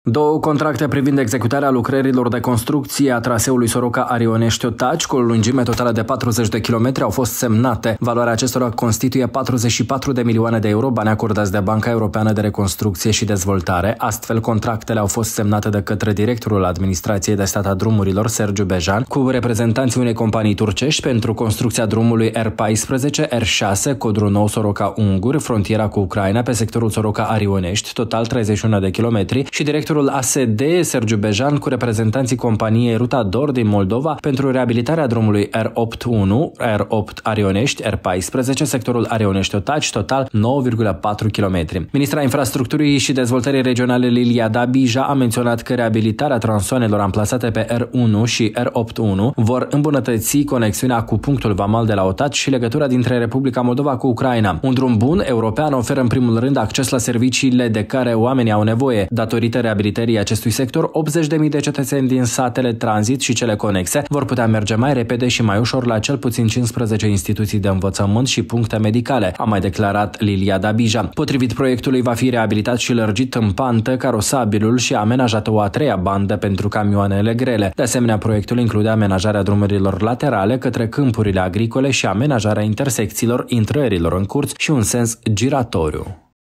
Două contracte privind executarea lucrărilor de construcție a traseului Soroca-Arionești-Otaci, cu o lungime totală de 40 de kilometri, au fost semnate. Valoarea acestora constituie 44 de milioane de euro, bani acordați de Banca Europeană de Reconstrucție și Dezvoltare. Astfel, contractele au fost semnate de către directorul Administrației de Stat a Drumurilor, Sergiu Bejan, cu reprezentanții unei companii turcești pentru construcția drumului R14, R6, codru nou Soroca-Unguri, frontiera cu Ucraina, pe sectorul Soroca-Arionești, total 31 de kilometri, și directorul ASD, Sergiu Bejan, cu reprezentanții companiei Ruta Dor din Moldova pentru reabilitarea drumului R81, R8 Arionești, R14, sectorul Arionești-Otaci, total 9,4 km. Ministra Infrastructurii și Dezvoltării Regionale Lilia Dabija a menționat că reabilitarea tronsoanelor amplasate pe R1 și R81 vor îmbunătăți conexiunea cu punctul vamal de la Otaci și legătura dintre Republica Moldova cu Ucraina. Un drum bun european oferă în primul rând acces la serviciile de care oamenii au nevoie. Datorită reabilitării acestui sector, 80.000 de cetățeni din satele tranzit și cele conexe vor putea merge mai repede și mai ușor la cel puțin 15 instituții de învățământ și puncte medicale, a mai declarat Lilia Dabija. Potrivit proiectului, va fi reabilitat și lărgit în pantă carosabilul și amenajată o a treia bandă pentru camioanele grele. De asemenea, proiectul include amenajarea drumurilor laterale către câmpurile agricole și amenajarea intersecțiilor, intrărilor în curți și un sens giratoriu.